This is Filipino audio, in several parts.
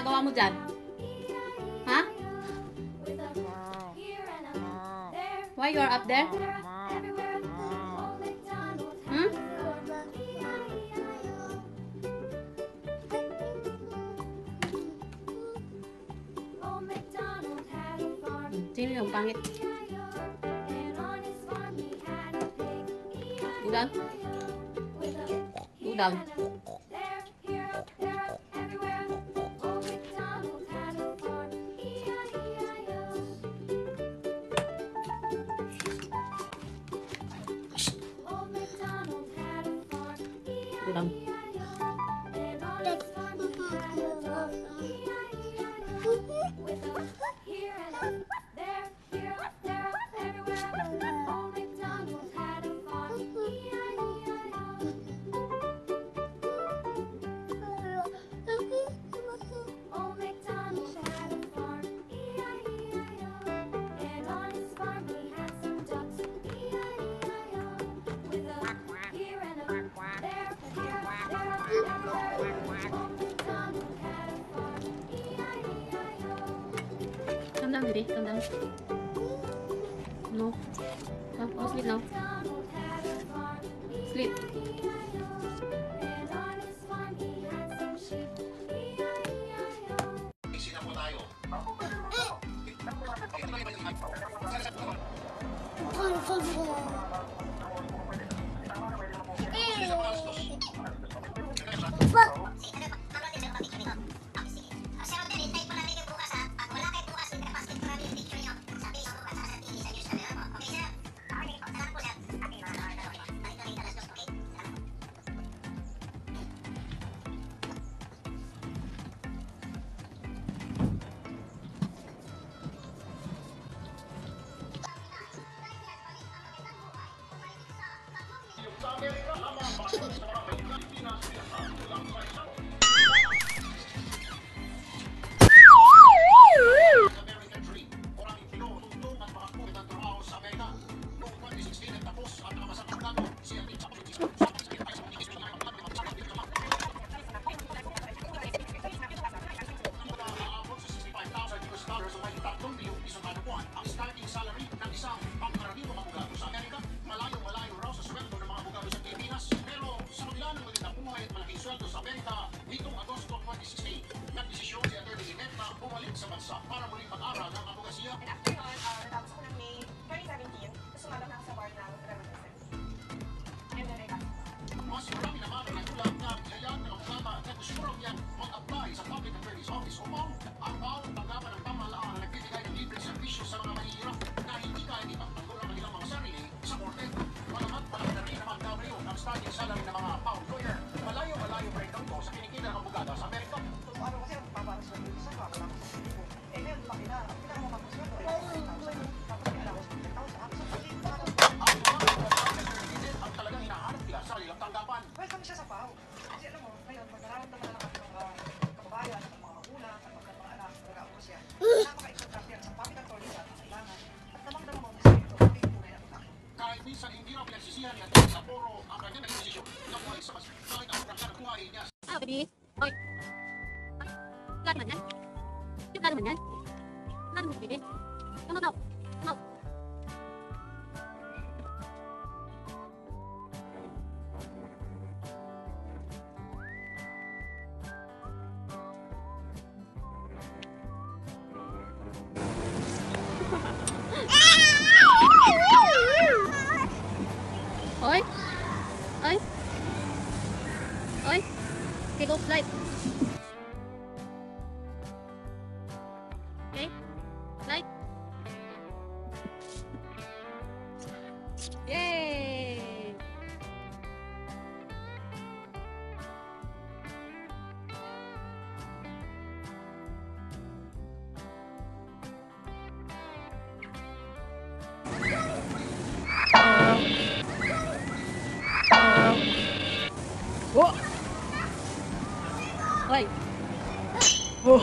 ginagawa mo dyan? Ha? Why you are up there? Hmm? Sino yung pangit? Udang? Udang? Udang? Calm down, baby. Calm down. No. Go sleep now. Sleep. Para muling pag-aral ng abogasiya. And after nun, natapos ko ng May 2017, sumalak na ako sa bar ng Ramadan. And then I got mas marami naman ang nagulat na biyayaan ng abogata na gusto niyang mag-apply sa Public Attorney's Office upang araw tanggapan ng pamahalaan na nagbibigay ng libreng serbisyo sa mga mahihirap na hindi kaya ipagtanggol ang kanilang mga sarili sa korte. Malamat malaki na rin naman daw ngayon ang starting salary ng mga pound lawyer. Malayo-malayo pa rin daw ito sa kinikita ng abogata sa Amerika. So ano kasi ang paparas na dito sa mga eh ngayon, laki na. Ang pinakamapagsuwento ay 1,000. Tapos pinalakos ng 10,000. Ang talagang hinahanap nila sa kanilang tanggapan. Well, kami siya sa PAO. Kasi alam mo, ngayon, pag nararamdaman na kami ng kababayan, ng mga magulang, at mga anak, nag-aapos siya. Napaka-extract yan sa public authority sa kailangan. At namang-damang mo sa ito, hindi tunay na kita. Kahit minsan hindi raw pinagsisihan niya sa Poro ang kanyang naging desisyon na buhay sa mas kahit ang praksya ng buhay niya. Ah, baby. Oy. Lalo man yan. Lalo man yan. Lalo mo, baby. Come on now. Come on. Oy. Oy. Oy. Okay, go flight. Okay? Flight. Yay! Oh! Hoy! Oh!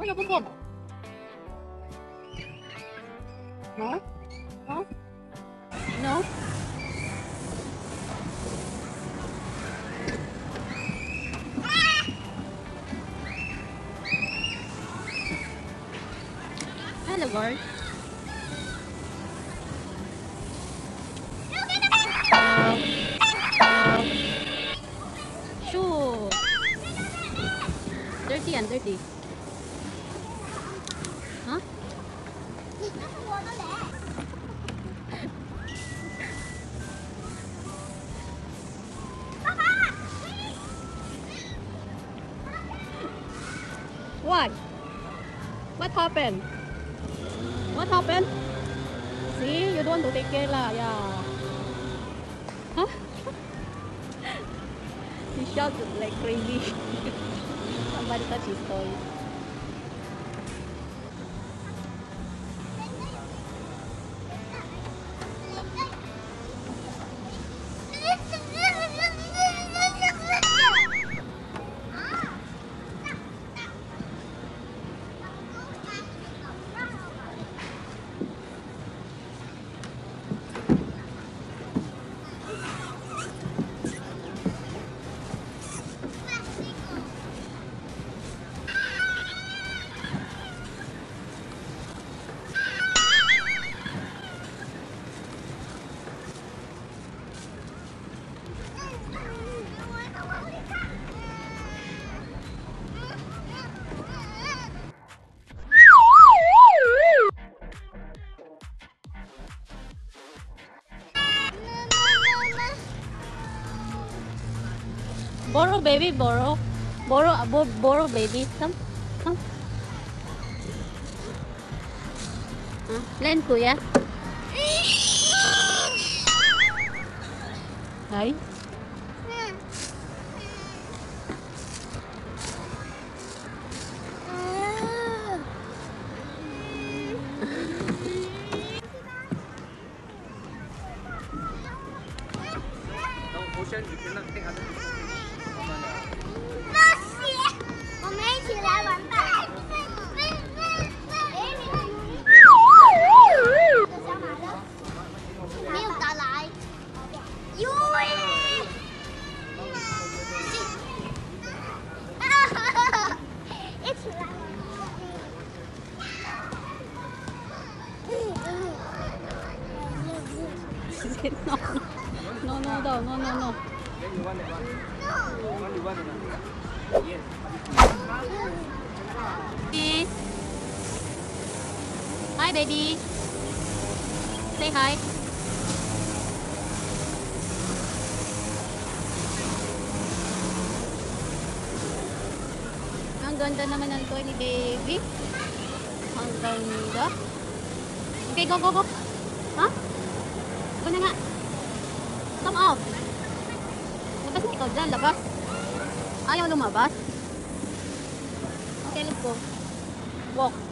Open your pom-pom. No? No? No? Hello, girl. Shoo. Dirty and dirty. Huh? What? What happened? What happened? See, you don't want to take care lah, yeah. Huh? He shouted like crazy. Somebody touched his toy. Borrow, baby, borrow. Borrow, baby. Come. Lên kuya. Hi. Ocean, you cannot take other people. 我们一起来玩吧。小马呢？没有打来。哟喂！一起来玩。 No, no, no, no, no, no. Then you want that one. You want another. Yes. Baby. Hi, baby. Say hi. Ang ganda naman ng toy ni baby. Ang ganda. Okay, go, go, go. Ha? Go na nga. Come out. Labas na ikaw dyan, labas. Ayaw lumabas. Okay, let's go. Walk.